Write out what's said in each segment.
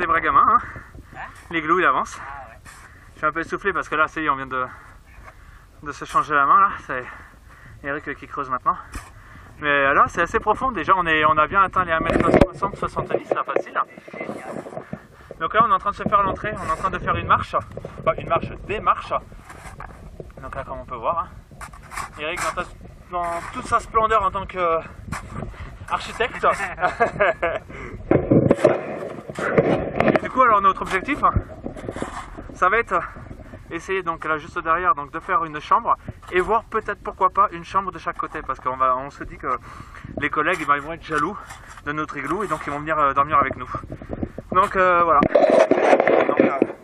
vrais gamins. Hein. L'igloo il avance. Je suis un peu essoufflé parce que là, ça y est, on vient de se changer la main là. C'est Eric qui creuse maintenant. Mais là, c'est assez profond. Déjà, on a bien atteint les 1m60-70, là, facile. Donc là, on est en train de se faire l'entrée. On est en train de faire une marche. Enfin, des marches. Donc là, comme on peut voir, hein. Eric, dans toute sa splendeur en tant qu'architecte. Du coup, alors notre objectif, ça va être essayer donc là juste derrière donc de faire une chambre et voir peut-être pourquoi pas une chambre de chaque côté parce qu'on se dit que les collègues ils vont être jaloux de notre igloo et donc ils vont venir dormir avec nous. Donc voilà. Donc,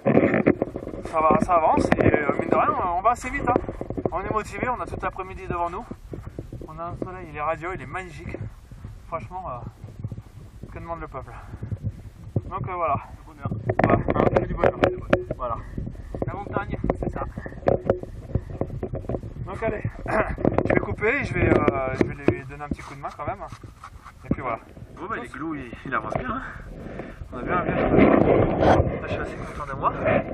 ça avance et mine de rien on va assez vite. Hein. On est motivé, on a tout l'après-midi devant nous. On a un soleil, il est radieux, il est magnifique. Franchement, que demande le peuple. Donc voilà. Du bonheur. Voilà, hein, du bonheur. Voilà. La montagne, c'est ça. Donc allez, je vais couper et je vais lui donner un petit coup de main quand même. Et puis voilà. Bon bah l'igloo il avance bien. Hein. On a bien. Je suis assez content de moi.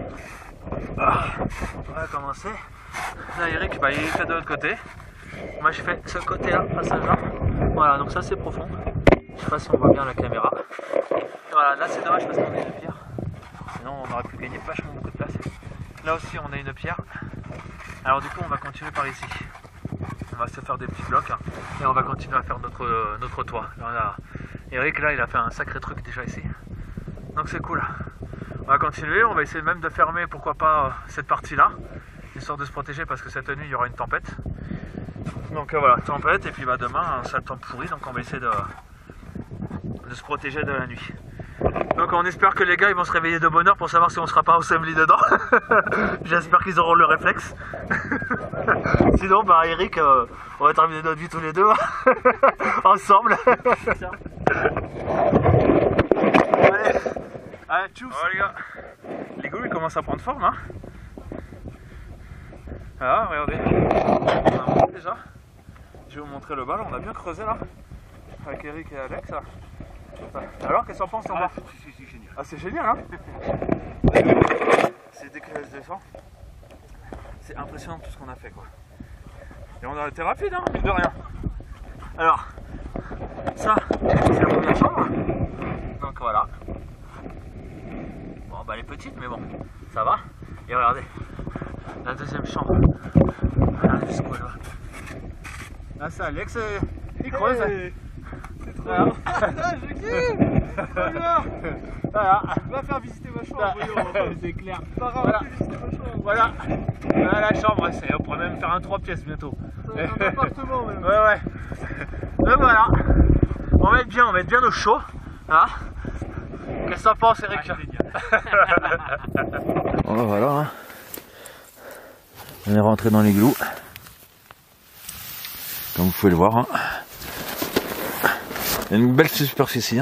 On va commencer. Là Eric, bah, il est fait de l'autre côté. Moi je fais ce côté là, passage là. Voilà, donc ça c'est profond. Je sais pas si on voit bien la caméra. Voilà, là c'est dommage parce qu'on a une pierre. Sinon on aurait pu gagner vachement beaucoup de place. Là aussi on a une pierre. Alors du coup on va continuer par ici. On va se faire des petits blocs et on va continuer à faire notre toit. Là, Eric là il a fait un sacré truc déjà ici. Donc c'est cool. On va continuer, on va essayer même de fermer pourquoi pas cette partie là. Histoire de se protéger parce que cette nuit il y aura une tempête. Donc voilà, tempête et puis bah, demain un sale temps pourri donc on va essayer de se protéger de la nuit. Donc on espère que les gars ils vont se réveiller de bonne heure pour savoir si on sera pas enseveli dedans. J'espère qu'ils auront le réflexe. Sinon bah Eric, on va terminer notre vie tous les deux ensemble. Allez, tchuss. Oh les gars, l'igloo il commence à prendre forme hein. Ah regardez, on a monté déjà. Je vais vous montrer le bal, on a bien creusé là. Avec Eric et Alex. Alors qu'est-ce qu'on pense en bas? C'est génial. Ah c'est génial hein. C'est dès que je descends. C'est impressionnant tout ce qu'on a fait quoi. Et on a été rapide hein, mine de rien. Alors, ça c'est la première chambre. Donc voilà. Bon bah elle est petite mais bon, ça va. Et regardez, la deuxième chambre. Regardez jusqu'où elle va. Là c'est Alex, il creuse. Hey. Voilà. Je kiffe. Voilà. Va faire visiter ma chambre. C'est clair. Voilà. Voilà. Voilà la chambre. On pourrait même faire un 3 pièces bientôt. C'est un appartement même. Ouais. Donc voilà. On va être bien au chaud. Hein. Qu'est-ce que t'en penses Eric? Bon voilà. Hein. On est rentré dans l'igloo. Comme vous pouvez le voir. Hein. Il y a une belle superficie. Hein.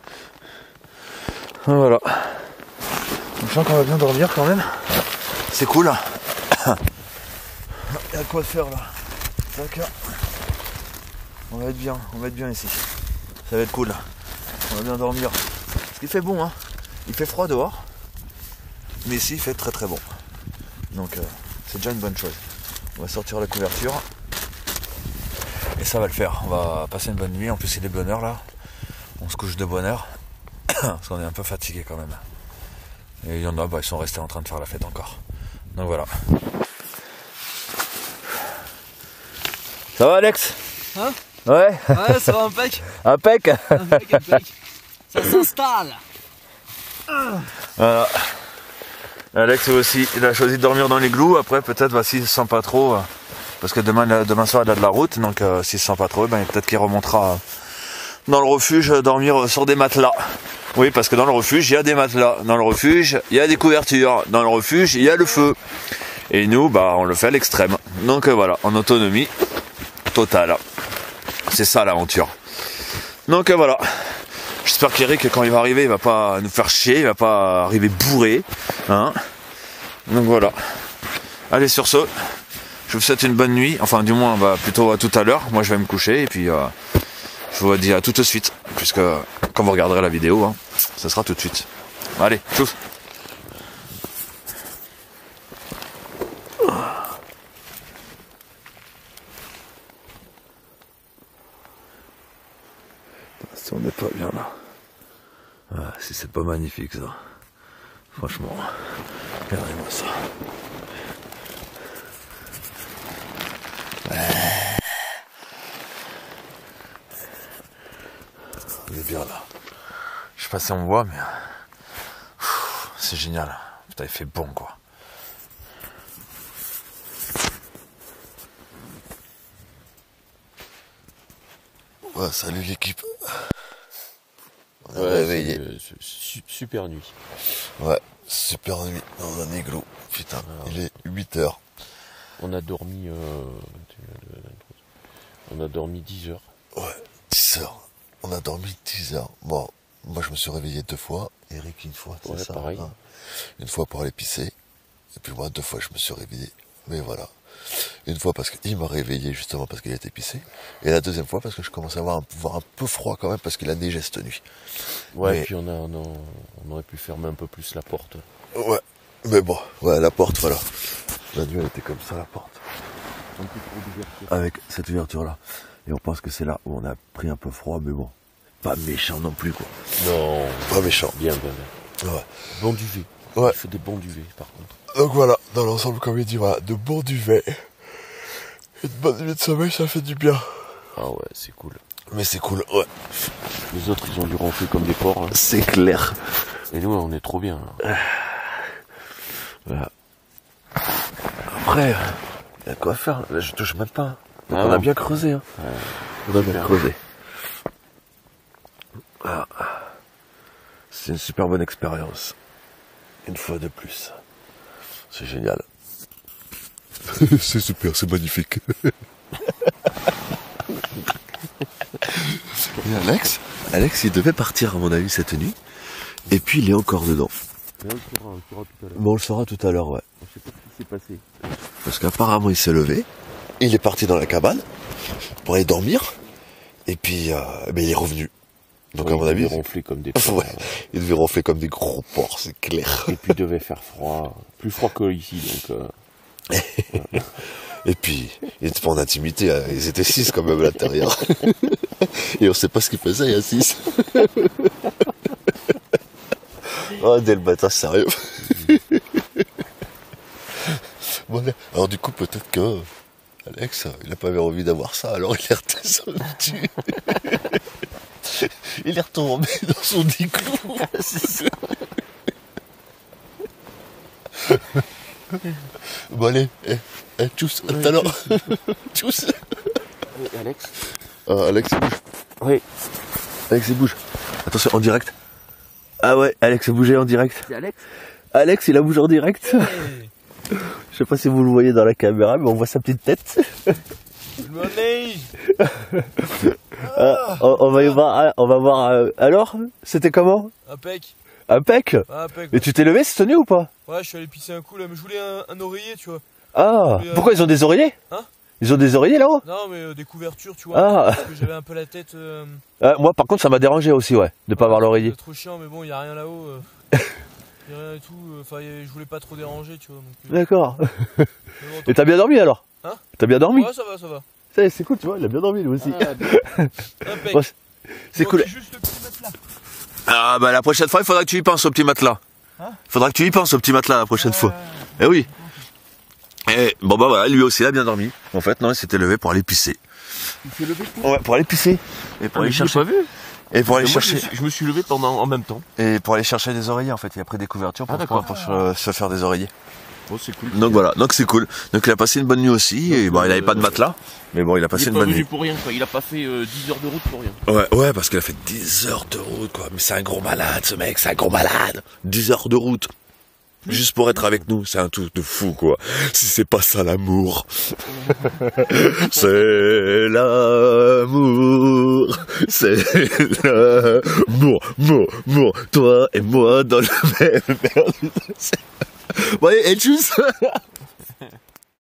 Voilà. Je sens qu'on va bien dormir quand même. C'est cool. Il y a quoi faire là. D'accord. On va être bien ici. Ça va être cool. On va bien dormir. Parce qu'il fait bon, hein. Il fait froid dehors. Mais ici il fait très très bon. Donc c'est déjà une bonne chose. On va sortir la couverture. Et ça va le faire, on va passer une bonne nuit, en plus il est bonne heure là, on se couche de bonne heure, parce qu'on est un peu fatigué quand même. Et il y en a, bah, ils sont restés en train de faire la fête encore. Donc voilà. Ça va Alex? Hein? Ouais. Ouais, ça va impec. Impec. Impec. Ça s'installe. Voilà. Alex aussi, il a choisi de dormir dans l'igloo, après peut-être bah, s'il ne se sent pas trop... Parce que demain soir il a de la route, donc s'il se sent pas trop, ben, peut-être qu'il remontera dans le refuge dormir sur des matelas. Oui, parce que dans le refuge il y a des matelas, dans le refuge il y a des couvertures, dans le refuge il y a le feu. Et nous, bah, on le fait à l'extrême. Donc voilà, en autonomie totale. C'est ça l'aventure. Donc voilà. J'espère qu'Eric, quand il va arriver, il va pas nous faire chier, il va pas arriver bourré. Hein. Donc voilà. Allez sur ce. Je vous souhaite une bonne nuit, enfin du moins bah, plutôt à tout à l'heure, moi je vais me coucher et puis je vous dis à tout de suite, puisque quand vous regarderez la vidéo, hein, ça sera tout de suite. Allez, chose. Si on n'est pas bien là. Ah, si c'est pas magnifique ça. Franchement, regardez-moi ça. Ouais. On est bien là. Je sais pas si on voit, mais c'est génial. Putain, il fait bon quoi. Ouais, salut l'équipe. On est réveillé. Super nuit. Ouais, super nuit dans un igloo. Putain, alors, il est 8h. On a dormi 10 heures. Ouais, 10 heures. On a dormi 10 heures. Bon, moi je me suis réveillé 2 fois. Eric une fois, c'est ça. Pareil. Hein. Une fois pour aller pisser. Et puis moi 2 fois je me suis réveillé. Mais voilà. Une fois parce qu'il m'a réveillé justement parce qu'il a été pissé. Et la deuxième fois parce que je commençais à avoir un peu froid quand même parce qu'il a neigé cette nuit. Ouais, mais... et puis on aurait pu fermer un peu plus la porte. Ouais, mais bon, ouais, la porte, voilà. La nuit elle était comme ça, la porte. Un peu trop d'ouverture. Avec cette ouverture là. Et on pense que c'est là où on a pris un peu froid, mais bon. Pas méchant non plus quoi. Non. Pas méchant. Bien. Ouais. Bon duvet. Ouais. Il fait des bons duvets par contre. Donc voilà, dans l'ensemble, comme il dit, voilà, de bons duvets. Une bonne nuit de sommeil, ça fait du bien. Ah ouais, c'est cool. Mais c'est cool, ouais. Les autres, ils ont dû ronfler comme des porcs. Hein. C'est clair. Et nous, on est trop bien. Là. Voilà. Après, il y a quoi faire. Là, je touche même pas. Donc Ah on non. a bien creusé. Hein. On a bien creusé. Voilà. C'est une super bonne expérience. Une fois de plus. C'est génial. C'est super, c'est magnifique. Et Alex, il devait partir à mon avis cette nuit. Et puis il est encore dedans. Mais on le saura tout à l'heure. Bon, on le saura tout à l'heure, ouais. Je sais pas ce qui s'est passé. Parce qu'apparemment il s'est levé. Il est parti dans la cabane pour aller dormir. Et puis il est revenu. Donc Ouais, à mon avis, il devait ronfler comme des porcs. ouais, il devait ronfler comme des gros porcs, c'est clair. Et puis il devait faire froid. Plus froid que ici, donc... Et puis, il était pas en intimité, hein. Ils étaient 6 quand même à l'intérieur. Et on sait pas ce qu'ils faisaient, il y a 6. Oh, dès le matin, sérieux. Bon, alors du coup, peut-être que Alex, il a pas eu envie d'avoir ça, alors il est redescendu. Il est retombé dans son igloo. C'est ça. Bon allez, tchuss, à tout à l'heure. Tchuss. Alex Alex, il bouge. Oui. Alex, il bouge. Attention, en direct. Ah ouais, Alex a bougé en direct. C'est Alex. Alex, il a bougé en direct. Je sais pas si vous le voyez dans la caméra, mais on voit sa petite tête. On va y voir. On va voir. Alors, c'était comment? Impec. Impec. Impec. Et tu t'es levé cette nuit ou pas? Ouais, je suis allé pisser un coup là, mais je voulais un oreiller, tu vois. Ah, Mais, pourquoi ils ont des oreillers? Hein? Ils ont des oreillers là-haut? Non, mais des couvertures, tu vois. Ah. Parce que j'avais un peu la tête. Moi, par contre, ça m'a dérangé aussi, ouais, de pas avoir l'oreiller. C'est trop chiant, mais bon, y a rien là-haut. Y a rien et tout. Enfin, je voulais pas trop déranger, tu vois. Donc, D'accord. mais bon, Et t'as bien dormi alors? Hein? T'as bien dormi? ouais, ça va, ça va. C'est cool, tu vois, il a bien dormi lui aussi. Impec. Bon, c'est cool. Juste le petit matelas. Ah bah la prochaine fois, il faudra que tu y penses au petit matelas. Hein? Faudra que tu y penses au petit matelas la prochaine fois. Eh oui. Et bon bah voilà, lui aussi il a bien dormi. En fait, non, il s'était levé pour aller pisser. Il s'est levé. Ouais, pour aller pisser. Et pour aller Je l'ai chercher. pas vu. Et pour aller Moi, chercher. je me suis levé en même temps. Et pour aller chercher des oreillers en fait, il a pris des couvertures pour, Ah, d'accord. pour se faire des oreillers. Oh, c'est cool. Donc voilà, donc c'est cool. Donc il a passé une bonne nuit aussi, et bon il avait pas de matelas, mais bon il a passé Il est une pas bonne venu nuit. pour rien, quoi. Il a pas fait 10 heures de route pour rien. Ouais, parce qu'il a fait 10 heures de route quoi, mais c'est un gros malade ce mec, c'est un gros malade. 10 heures de route. Juste pour être avec nous, c'est un truc de fou quoi. Si c'est pas ça l'amour. C'est l'amour. C'est l'amour. Toi et moi dans le même. Bon allez, et tchuss.